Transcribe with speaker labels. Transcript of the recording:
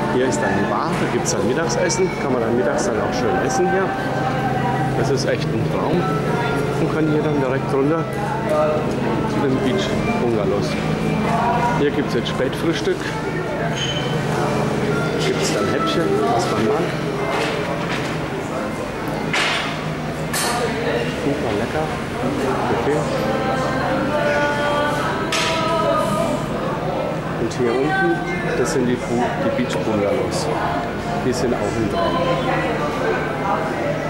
Speaker 1: Hier ist dann die Bar, da gibt es dann Mittagsessen. Kann man dann mittags dann auch schön essen hier. Das ist echt ein Traum. Und kann hier dann direkt runter zu den Beach-Bungalows. Hier gibt es jetzt Spätfrühstück. Gibt es dann Häppchen, was man mag. Super lecker. Okay. Und hier unten, das sind die Beach Bungalows. Die sind auch ein Traum.